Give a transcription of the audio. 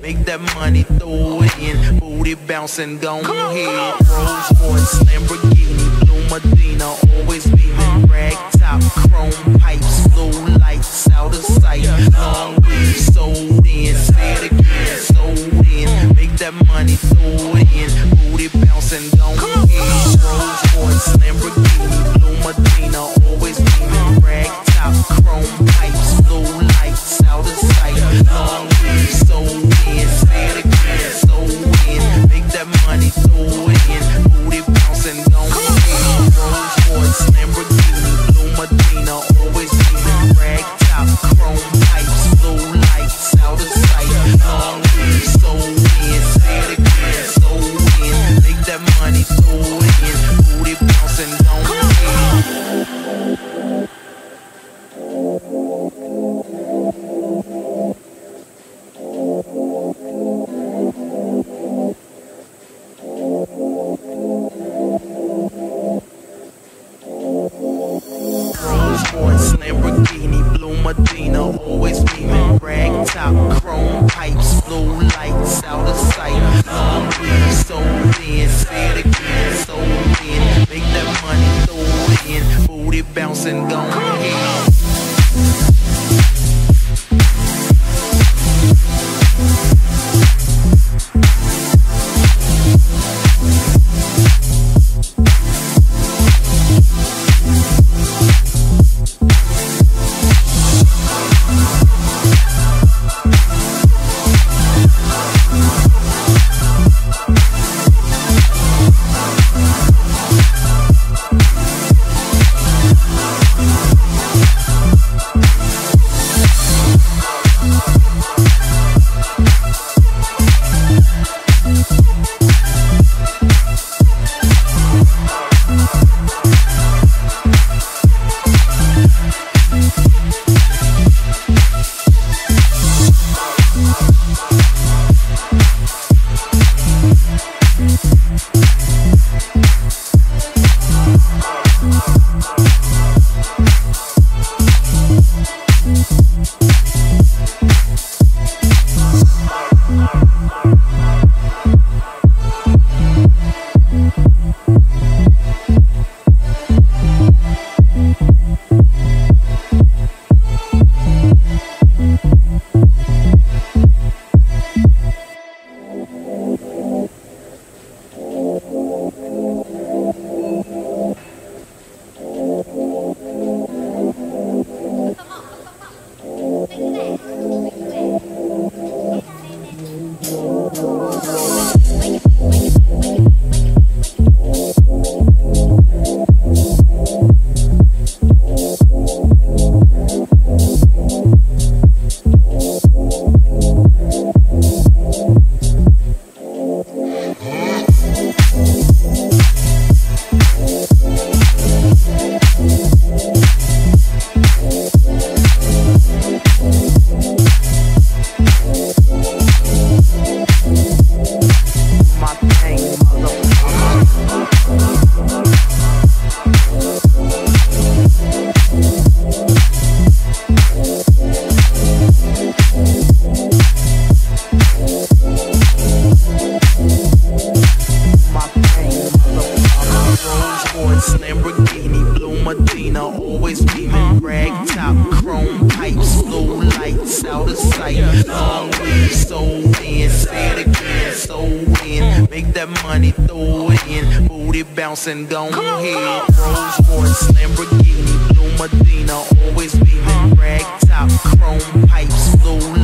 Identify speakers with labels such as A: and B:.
A: Make that money, throw it in. Booty bouncing, gon' ahead. Rolls Royce, Lamborghini, Blue Medina, always beaming. Rag top, chrome pipes, blue lights out of sight. Long weed, sold in, say it again, sold in. Make that money, throw it in. Booty bouncing, gon' ahead. Rolls Royce, Lamborghini, Blue Medina, always beaming. Rag top, chrome pipes, blue lights out of sight. Long weed, sold in, say it again, sold in. Make that money, throw it in. Booty bouncing, gon' ahead. Rolls Royce, Lamborghini, Blue Medina, always beaming. Rag top, chrome pipes, blue lights out of sight. Long weed, sold in, say it again, sold in. Make that money, throw it in. Booty bouncing, gon' ahead. Lamborghini, Blue Medina, always beaming. Rag top, chrome pipes, blue lights out of sight. Long weed, sold in, say it again, sold in. Make that money, throw it in. Booty bouncing, gon' ahead. Lamborghini, Blue Medina, always beaming. Rag top, chrome pipes, blue lights out of sight. Long weed, sold in, say it again, sold in. Make that money, throw it in. Booty bouncing, gon' ahead. Rolls Royce, Lamborghini, Blue Medina, always beaming. Rag top, chrome pipes, blue